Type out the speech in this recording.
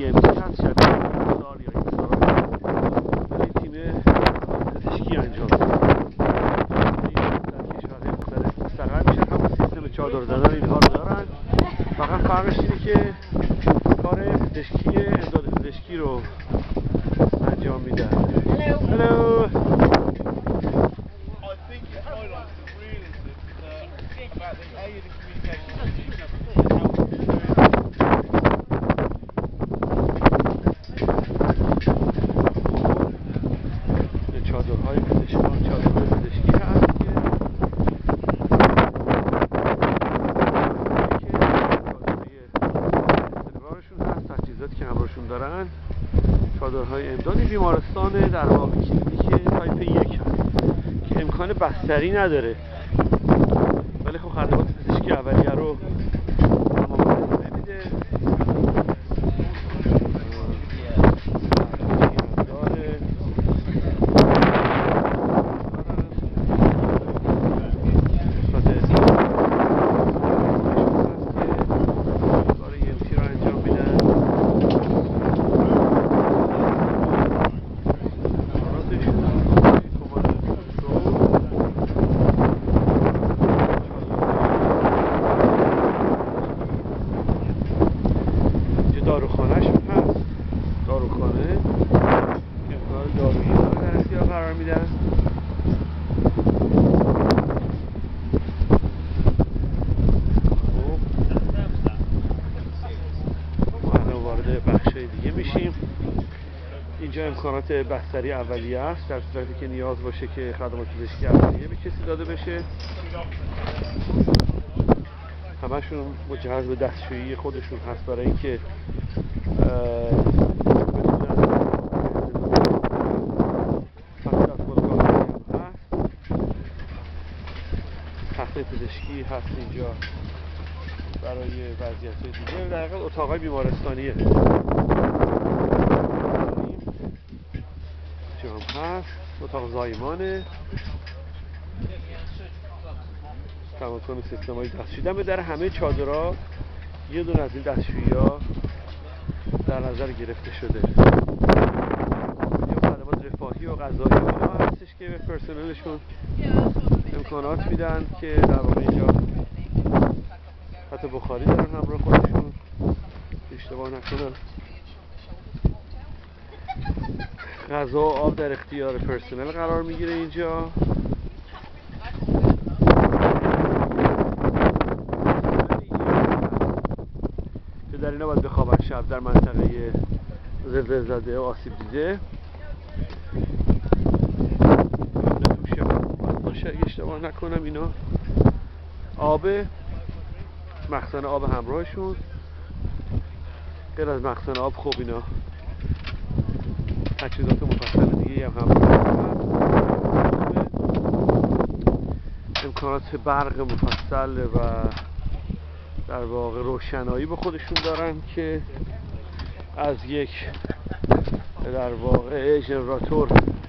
EMT هست، شبیه ایسار یا ایسار، ولی تیم پزشکی انجام میده. در کشورهای مختلف مستقر میشن، همون سیستم چادر زدن اینها رو دارن. فقط فرقش اینه که کار پزشکی امداد پزشکی رو انجام میدن. Hello. چادرهای پزشکی هست که استقرارشون هست، تجهیزاتی که همراهشون دارن. چادرهای امدادی بیمارستان در واقع کلینیک تایپ 1 هست که امکان بستری نداره، ولی خب خدمات پزشکی اولیه رو تمام میده. داروخانه‌ش هست، داروخانه امکان دارویی رو در اختیار قرار میدن. ما الان وارد بخش دیگه میشیم. اینجا امکانات بستری اولیه است در صورتی که نیاز باشه که خدمات پزشکی اولیه به کسی داده بشه. همشون مجهز به دستشویی خودشون هست برای اینکه تخته پزشکی هست اینجا برای وضعیت‌های دیگه. در واقع اتاقای بیمارستانیه جام هست، اتاق زایمانه، تمام سیستم‌های دستشویی. دم در همه چادرها یه دونه از این دستشویی‌ها در نظر گرفته شده. یا خدمات رفاهی و غذایی و اینا هستش که به پرسنلشون امکانات میدن که در واقع اینجا حتی بخاری دارن همراه خودشون، اشتباه نکنم. غذا و آب در اختیار پرسنل قرار میگیره اینجا. که در اینا باید بخوابن شب در منطقه زلزله زده و آسیب دیده. باشه اشتباه نکنم اینا آب، مخزن آب همراهشون. غیر از مخزن آب خب اینا تجهیزات مفصل دیگه هم همراهشون. امکانات برق مفصل و در واقع روشنایی به خودشون دارن که از یک در واقع ژنراتور